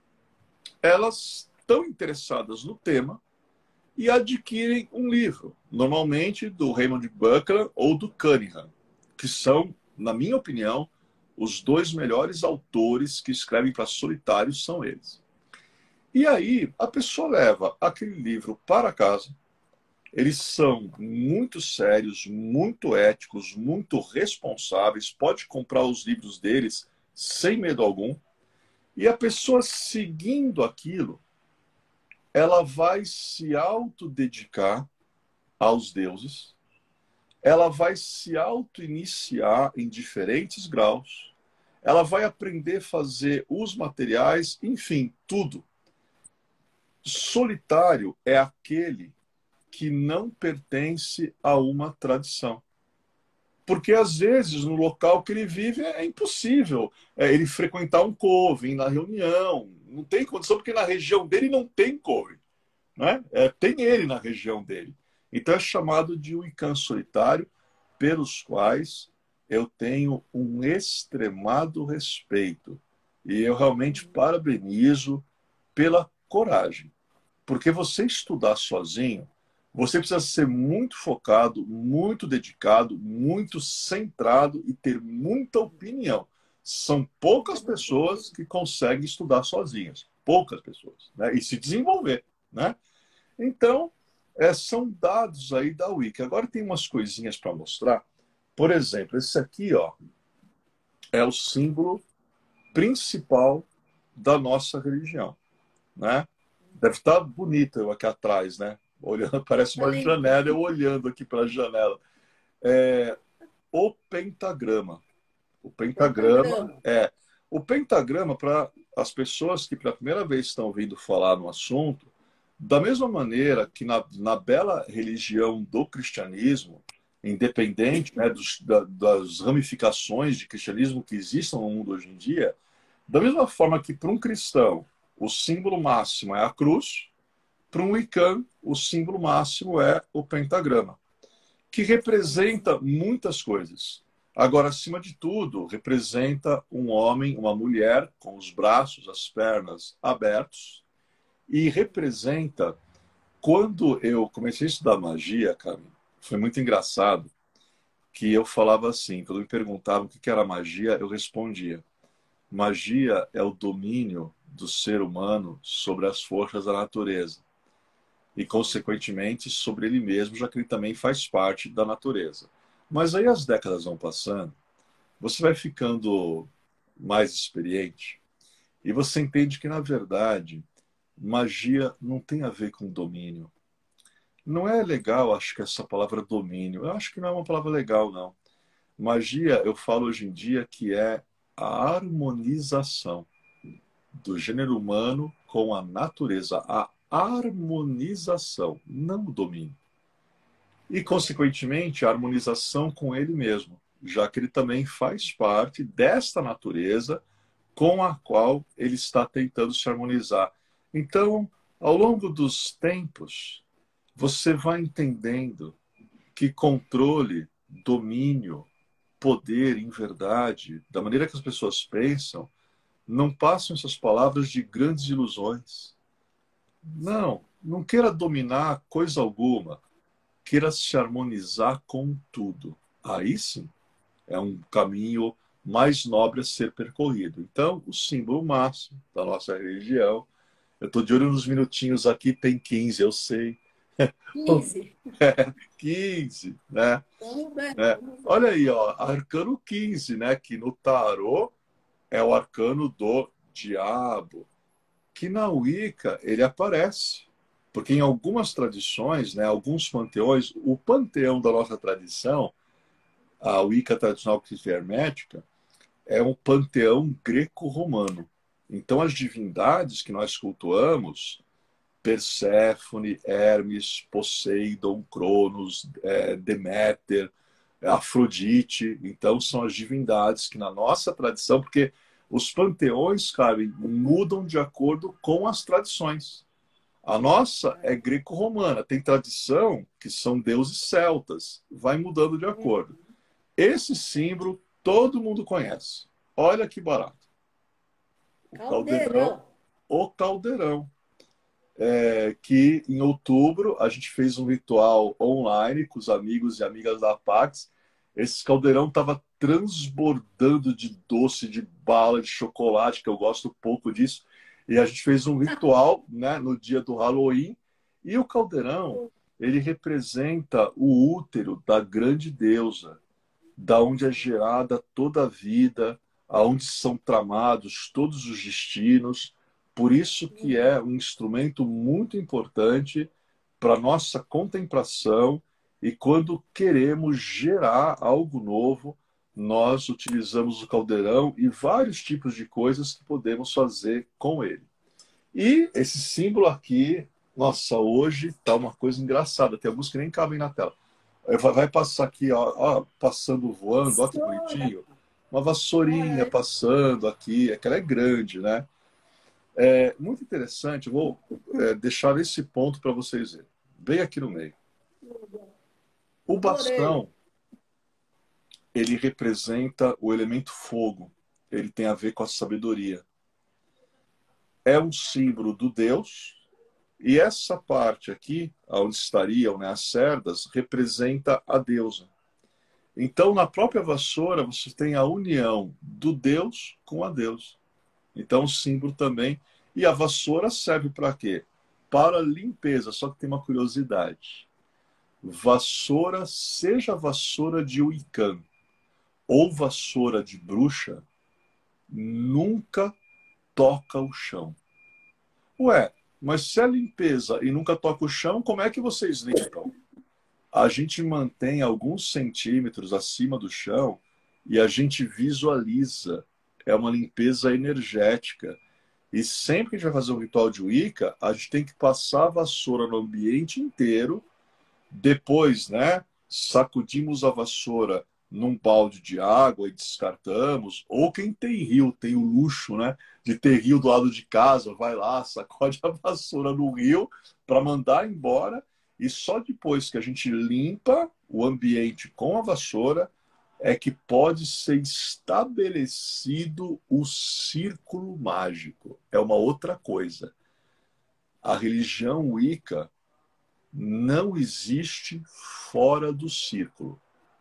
elas estão interessadas no tema e adquirem um livro, normalmente do Raymond Buckland ou do Cunningham, que são, na minha opinião, os dois melhores autores que escrevem para solitários são eles. E aí a pessoa leva aquele livro para casa, eles são muito sérios, muito éticos, muito responsáveis, pode comprar os livros deles sem medo algum, e a pessoa seguindo aquilo, ela vai se autodedicar aos deuses, ela vai se auto-iniciar em diferentes graus, ela vai aprender a fazer os materiais, enfim, tudo. Solitário é aquele que não pertence a uma tradição. Porque, às vezes, no local que ele vive é impossível ele frequentar um coven na reunião. Não tem condição, porque na região dele não tem coven. Né? Tem ele na região dele. Então é chamado de Wiccan solitário, pelos quais eu tenho um extremado respeito. E eu realmente parabenizo pela coragem. Porque você estudar sozinho, você precisa ser muito focado, muito dedicado, muito centrado e ter muita opinião. São poucas pessoas que conseguem estudar sozinhas. Poucas pessoas. Né? E se desenvolver. Né? Então, são dados aí da Wicca. Agora tem umas coisinhas para mostrar. Por exemplo, esse aqui ó, é o símbolo principal da nossa religião. Né? Deve estar bonito eu aqui atrás, né? Olhando, parece uma janela, eu olhando aqui para a janela. O pentagrama. O pentagrama O pentagrama, para as pessoas que pela primeira vez estão ouvindo falar no assunto, da mesma maneira que na bela religião do cristianismo, independente né, das ramificações de cristianismo que existam no mundo hoje em dia, da mesma forma que para um cristão o símbolo máximo é a cruz, para um Wiccan o símbolo máximo é o pentagrama, que representa muitas coisas. Agora, acima de tudo, representa um homem, uma mulher com os braços, as pernas abertos, e representa, quando eu comecei a estudar magia, cara, foi muito engraçado, que eu falava assim, quando me perguntavam o que era magia, eu respondia: magia é o domínio do ser humano sobre as forças da natureza e, consequentemente, sobre ele mesmo, já que ele também faz parte da natureza. Mas aí as décadas vão passando, você vai ficando mais experiente e você entende que, na verdade, magia não tem a ver com domínio. Não é legal, acho que essa palavra domínio, eu acho que não é uma palavra legal, não. Magia, eu falo hoje em dia que é a harmonização. do gênero humano com a natureza, a harmonização, não o domínio. E, consequentemente, a harmonização com ele mesmo, já que ele também faz parte desta natureza com a qual ele está tentando se harmonizar. Então, ao longo dos tempos, você vai entendendo que controle, domínio, poder, em verdade, da maneira que as pessoas pensam, não passam essas palavras de grandes ilusões. Não, não queira dominar coisa alguma. Queira se harmonizar com tudo. Aí sim, é um caminho mais nobre a ser percorrido. Então, o símbolo máximo da nossa religião, eu estou de olho nos minutinhos aqui, tem 15, eu sei. 15. 15, né? Vamos ver. Olha aí, ó, arcano 15, né? Que no tarô é o arcano do diabo, que na Wicca ele aparece. Porque em algumas tradições, né, alguns panteões, o panteão da nossa tradição, a Wicca tradicional cristã hermética, é um panteão greco-romano. Então as divindades que nós cultuamos, Perséfone, Hermes, Poseidon, Cronos, Deméter, Afrodite, então são as divindades que na nossa tradição, porque os panteões, Karen, mudam de acordo com as tradições. A nossa é greco-romana, tem tradição que são deuses celtas, vai mudando de acordo. Esse símbolo todo mundo conhece. Olha que barato. O caldeirão. O caldeirão. Que em outubro a gente fez um ritual online com os amigos e amigas da Pax. Esse caldeirão estava transbordando de doce, de bala, de chocolate, que eu gosto pouco disso. E a gente fez um ritual, né, no dia do Halloween. E o caldeirão, ele representa o útero da grande deusa, da onde é gerada toda a vida, aonde são tramados todos os destinos. Por isso que é um instrumento muito importante para nossa contemplação, e quando queremos gerar algo novo, nós utilizamos o caldeirão e vários tipos de coisas que podemos fazer com ele. E esse símbolo aqui, nossa, hoje tá uma coisa engraçada, tem alguns que nem cabem na tela. Vai passar aqui, ó, passando voando, ó que bonitinho. Uma vassourinha passando aqui, é que ela é grande, né? É muito interessante, eu vou deixar esse ponto para vocês verem. Bem aqui no meio. O bastão, ele representa o elemento fogo. Ele tem a ver com a sabedoria. É um símbolo do Deus, e essa parte aqui, onde estariam, né, as cerdas, representa a deusa. Então, na própria vassoura, você tem a união do Deus com a deusa. Então, o símbolo também. E a vassoura serve para quê? Para limpeza. Só que tem uma curiosidade. Vassoura, seja vassoura de Wiccan ou vassoura de bruxa, nunca toca o chão. Ué, mas se é limpeza e nunca toca o chão, como é que vocês limpam? A gente mantém alguns centímetros acima do chão e a gente visualiza. É uma limpeza energética. E sempre que a gente vai fazer um ritual de Wicca, a gente tem que passar a vassoura no ambiente inteiro. Depois, né, sacudimos a vassoura num balde de água e descartamos. Ou quem tem rio, tem o luxo, né, de ter rio do lado de casa, vai lá, sacode a vassoura no rio para mandar embora. E só depois que a gente limpa o ambiente com a vassoura é que pode ser estabelecido o círculo mágico. É uma outra coisa. A religião Wicca não existe fora do círculo.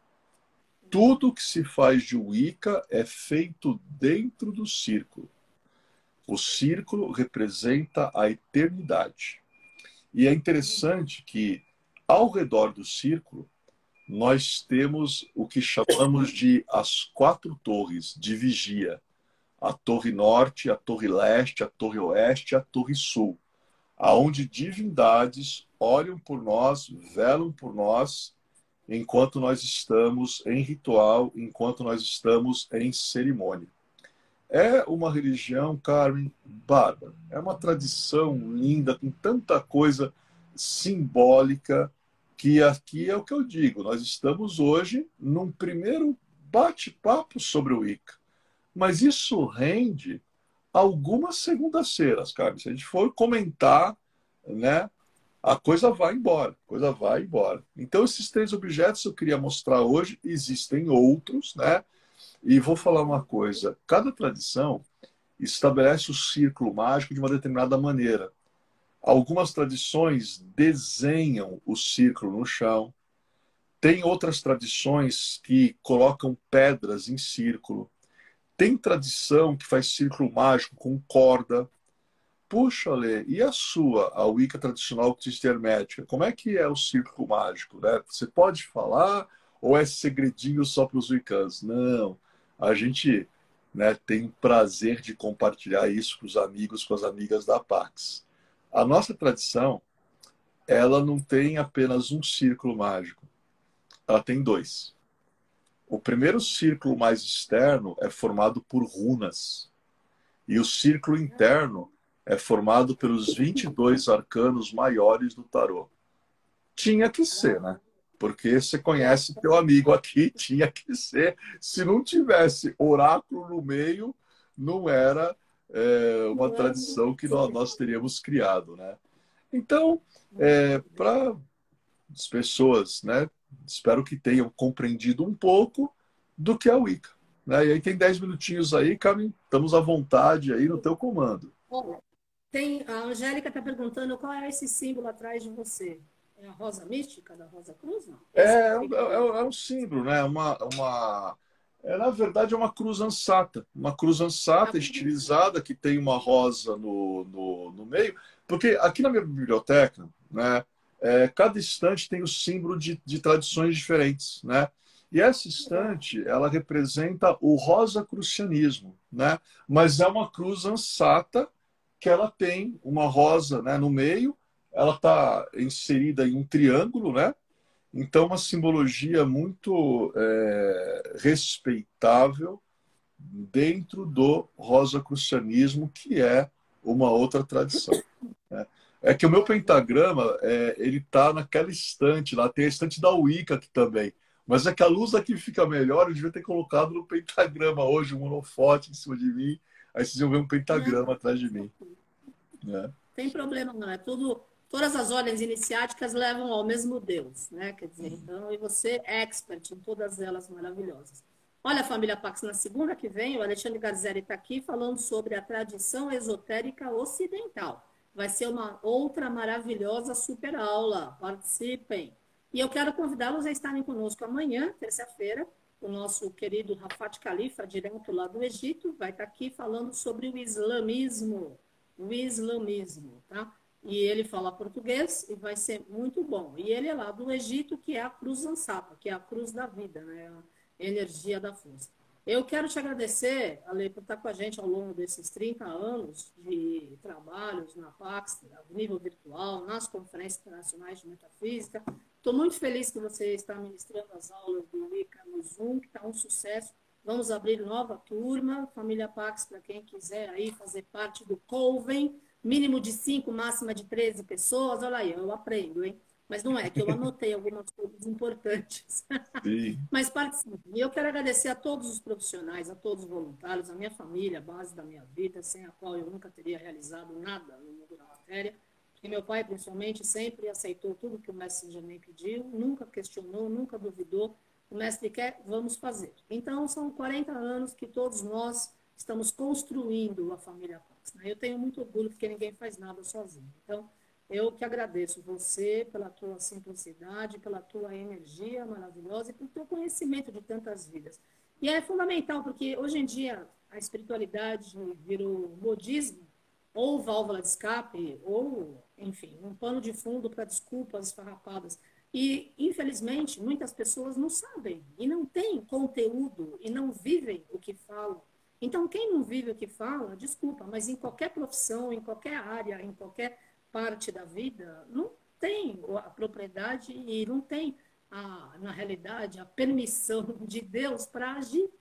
Tudo que se faz de Wicca é feito dentro do círculo. O círculo representa a eternidade. E é interessante que, ao redor do círculo, nós temos o que chamamos de as 4 torres de vigia. A torre norte, a torre leste, a torre oeste e a torre sul. Aonde divindades olham por nós, velam por nós, enquanto nós estamos em ritual, enquanto nós estamos em cerimônia. É uma religião, Carmen, bárbara. É uma tradição linda, com tanta coisa simbólica, que aqui é o que eu digo. Nós estamos hoje num primeiro bate-papo sobre o Wicca. Mas isso rende algumas segundas-feiras, Carmen. Se a gente for comentar, né, a coisa vai embora, a coisa vai embora. Então, esses três objetos eu queria mostrar hoje, existem outros, né? E vou falar uma coisa: cada tradição estabelece o círculo mágico de uma determinada maneira. Algumas tradições desenham o círculo no chão, tem outras tradições que colocam pedras em círculo, tem tradição que faz círculo mágico com corda. Puxa, Lê, e a sua, a Wicca tradicional cristã hermética? Como é que é o círculo mágico, né? Você pode falar ou é segredinho só para os wiccanos? Não, a gente, né, tem prazer de compartilhar isso com os amigos, com as amigas da Pax. A nossa tradição, ela não tem apenas um círculo mágico, ela tem dois. O primeiro círculo mais externo é formado por runas. E o círculo interno é formado pelos 22 arcanos maiores do tarô. Tinha que ser, né? Porque você conhece teu amigo aqui, tinha que ser. Se não tivesse oráculo no meio, não era uma tradição que nós teríamos criado, né? Então, para as pessoas, né, espero que tenham compreendido um pouco do que é o Wicca. Né? E aí tem 10 minutinhos aí, Carmen, estamos à vontade aí no teu comando. Olha, a Angélica está perguntando qual é esse símbolo atrás de você. É a rosa mística da Rosa Cruz? Não. Esse É, que é, um, fica é aí. é um símbolo, né? Na verdade, é uma cruz ansata. Uma cruz A ansata cruz. estilizada que tem uma rosa no meio. Porque aqui na minha biblioteca, né, cada estante tem o símbolo de tradições diferentes, né? E essa Legal. estante, ela representa o rosacrucianismo, né? Mas é uma cruz ansata que ela tem uma rosa, né, no meio. Ela está inserida em um triângulo, né? Então, uma simbologia muito respeitável dentro do rosacrucianismo, que é uma outra tradição. Né? É que o meu pentagrama, ele está naquela estante lá, tem a estante da Wicca aqui também. Mas é que a luz aqui fica melhor, eu devia ter colocado no pentagrama hoje, um holofote em cima de mim, aí vocês iam ver um Não, pentagrama atrás de mim. Né? tem problema não. É tudo. Todas as ordens iniciáticas levam ao mesmo Deus, né? Quer dizer, então, e você é expert em todas elas maravilhosas. Olha, família Pax, na segunda que vem, o Alexandre Garzeri está aqui falando sobre a tradição esotérica ocidental. Vai ser uma outra maravilhosa super aula. Participem. E eu quero convidá-los a estarem conosco amanhã, terça-feira. O nosso querido Rafat Khalifa, direto lá do Egito, vai estar aqui falando sobre o islamismo, tá? E ele fala português e vai ser muito bom. E ele é lá do Egito, que é a cruz ansata, que é a cruz da vida, né? A energia da força. Eu quero te agradecer, Ale, por estar com a gente ao longo desses 30 anos de trabalhos na Pax, a nível virtual, nas conferências internacionais de metafísica. Estou muito feliz que você está ministrando as aulas do Wicca no Zoom, que está um sucesso. Vamos abrir nova turma, Família Pax, para quem quiser aí fazer parte do Coven, mínimo de 5, máxima de 13 pessoas. Olha aí, eu aprendo, hein? Mas não é, que eu anotei algumas coisas importantes. Sim. Mas participe. E eu quero agradecer a todos os profissionais, a todos os voluntários, a minha família, a base da minha vida, sem a qual eu nunca teria realizado nada no mundo da matéria. Porque meu pai, principalmente, sempre aceitou tudo que o mestre Janei pediu, nunca questionou, nunca duvidou. O mestre quer, vamos fazer. Então, são 40 anos que todos nós estamos construindo a família Pax. Né? Eu tenho muito orgulho, porque ninguém faz nada sozinho. Então, eu que agradeço você pela tua simplicidade, pela tua energia maravilhosa e pelo teu conhecimento de tantas vidas. E é fundamental, porque hoje em dia a espiritualidade virou modismo, ou válvula de escape, ou, enfim, um pano de fundo para desculpas esfarrapadas. E, infelizmente, muitas pessoas não sabem e não têm conteúdo e não vivem o que falam. Então, quem não vive o que fala, desculpa, mas em qualquer profissão, em qualquer área, em qualquer parte da vida, não tem a propriedade e não tem, na realidade, a permissão de Deus para agir, né?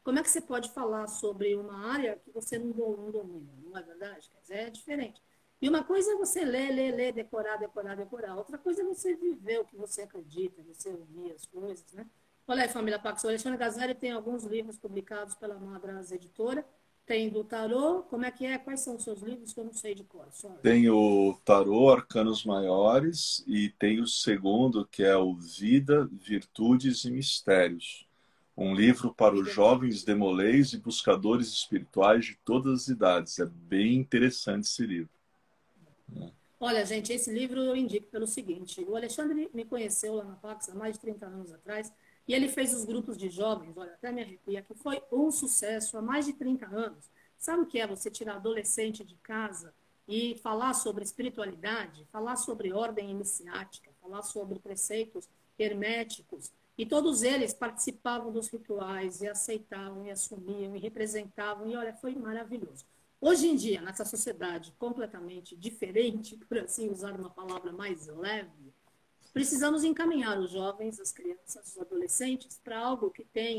como é que você pode falar sobre uma área que você não domina, não é verdade? Quer dizer, é diferente. E uma coisa é você ler, decorar, decorar, decorar. Outra coisa é você viver o que você acredita, você ouvir as coisas, né? Olha aí, família Pax, o Alexandre Gazzari tem alguns livros publicados pela Madras Editora. Tem do Tarô, como é que é? Quais são os seus livros que eu não sei de cor? Só... Tem o Tarô Arcanos Maiores e tem o segundo, que é o Vida, Virtudes e Mistérios. Um livro para os jovens demolês e buscadores espirituais de todas as idades. É bem interessante esse livro. Olha, gente, esse livro eu indico pelo seguinte: o Alexandre me conheceu lá na Pax há mais de 30 anos atrás e ele fez os grupos de jovens, olha, até me arrepia, que foi um sucesso há mais de 30 anos. Sabe o que é você tirar adolescente de casa e falar sobre espiritualidade, falar sobre ordem iniciática, falar sobre preceitos herméticos? E todos eles participavam dos rituais e aceitavam e assumiam e representavam, e olha, foi maravilhoso. Hoje em dia, nessa sociedade completamente diferente, por assim usar uma palavra mais leve, precisamos encaminhar os jovens, as crianças, os adolescentes para algo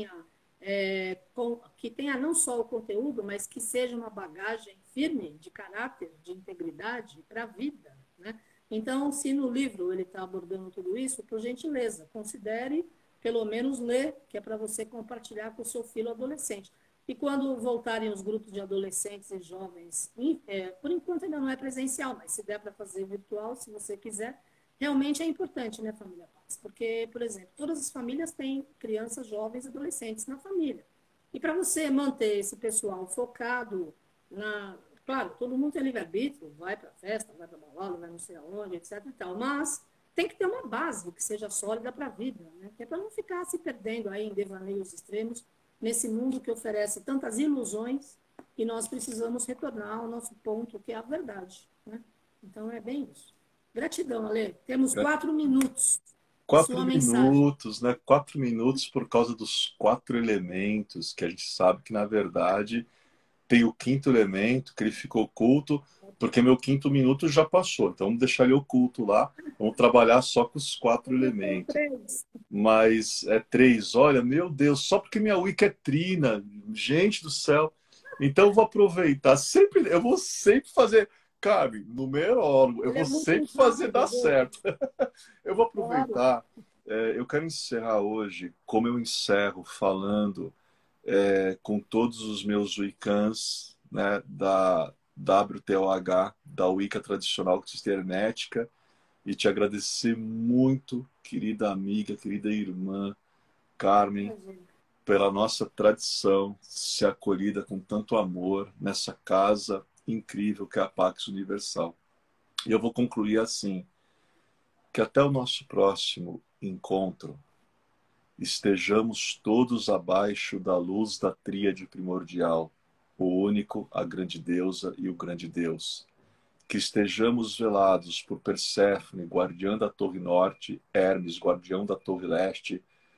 que tenha não só o conteúdo, mas que seja uma bagagem firme de caráter, de integridade para a vida, né? Então, se no livro ele está abordando tudo isso, por gentileza, considere pelo menos ler, que é para você compartilhar com o seu filho adolescente. E quando voltarem os grupos de adolescentes e jovens, por enquanto ainda não é presencial, mas se der para fazer virtual, se você quiser, realmente é importante, né, família Paz? Porque, por exemplo, todas as famílias têm crianças, jovens, adolescentes na família. E para você manter esse pessoal focado na... Claro, todo mundo tem livre-arbítrio, vai para a festa, vai para a balada, vai não sei aonde, etc. e tal, mas tem que ter uma base que seja sólida para a vida, né? Que é para não ficar se perdendo aí em devaneios extremos nesse mundo que oferece tantas ilusões e nós precisamos retornar ao nosso ponto, que é a verdade, né? Então, é bem isso. Gratidão, Ale. Temos 4 minutos. Quatro Sua mensagem. minutos, né? 4 minutos por causa dos 4 elementos, que a gente sabe que, na verdade, tem o quinto elemento, que ele ficou oculto, porque meu quinto minuto já passou. Então, vamos deixar ele oculto lá. Vamos trabalhar só com os 4 elementos. Mas é 3, olha, meu Deus, só porque minha Wicca é trina, gente do céu. Então eu vou aproveitar, sempre, eu vou sempre fazer, Carmen, numerólogo, eu vou sempre fazer dar certo. Eu vou aproveitar, eu quero encerrar hoje, como eu encerro, falando com todos os meus Wiccans, né, da WTOH, da Wicca tradicional cristã hermética, e te agradecer muito, querida amiga, querida irmã Carmen, pela nossa tradição, ser acolhida com tanto amor nessa casa incrível que é a Pax Universal. E eu vou concluir assim, que até o nosso próximo encontro estejamos todos abaixo da luz da tríade primordial, o único, a grande deusa e o grande Deus. Que estejamos velados por Perséfone, guardiã da Torre Norte, Hermes, guardião da Torre Leste,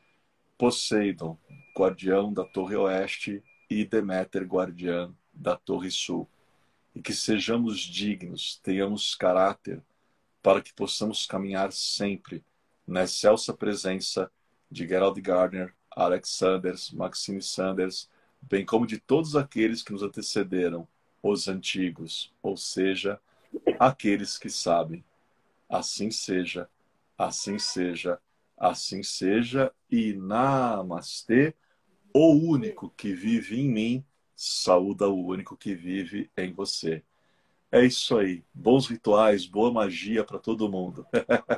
Poseidon, guardião da Torre Oeste, e Deméter, guardiã da Torre Sul. E que sejamos dignos, tenhamos caráter, para que possamos caminhar sempre na excelsa presença de Gerald Gardner, Alex Sanders, Maxine Sanders, bem como de todos aqueles que nos antecederam, os antigos, ou seja, aqueles que sabem. Assim seja, assim seja, assim seja, e Namastê, o único que vive em mim, saúda o único que vive em você. É isso aí. Bons rituais, boa magia para todo mundo.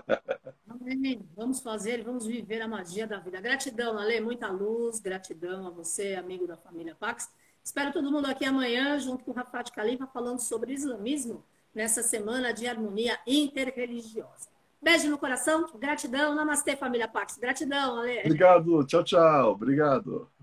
Amém. Vamos fazer, vamos viver a magia da vida. Gratidão, Ale, muita luz, gratidão a você, amigo da família Pax. Espero todo mundo aqui amanhã, junto com o Rafat Khalifa, falando sobre islamismo, nessa semana de harmonia interreligiosa. Beijo no coração, gratidão, namastê, família Pax. Gratidão, Ale. Obrigado, tchau, tchau. Obrigado.